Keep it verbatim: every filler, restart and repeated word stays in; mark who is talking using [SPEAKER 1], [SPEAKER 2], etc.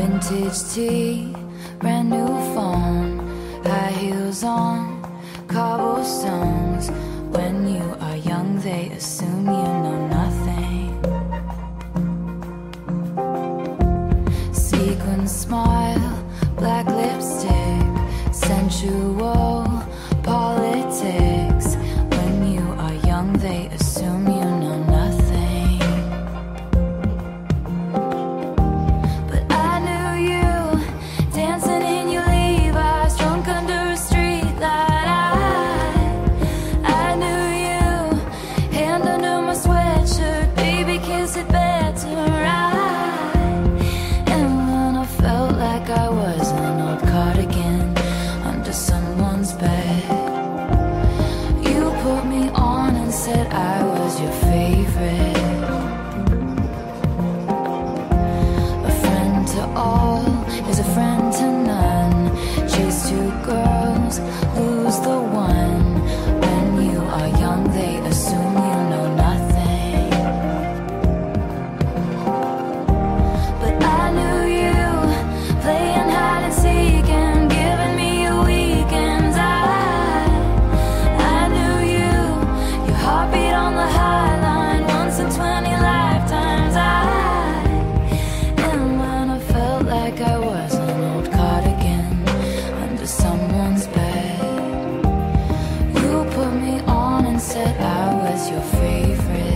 [SPEAKER 1] Vintage tea, brand new phone, high heels on, cobblestones. When you are young, they assume you know nothing. Sequin smile, black lipstick, sensual politics. When you are young, they assume you know nothing. But I knew you dancing in your Levi's, drunk under a street light. I, I knew you, hand under my sweatshirt, baby, kiss it better. Right. And when I felt like I was an old cardigan under someone's bed, you put me on and said I was your favorite. A friend to all is a friend to none. Chase two girls, lose the one. When you are young, they assume you know nothing. But I knew you, playing hide and seek and giving me your weekends. I, I knew you, your heartbeat on the high line, once in twenty lifetimes. I, and when I felt like I was an old cardigan under someone's bed, you put me on and said I was your favorite.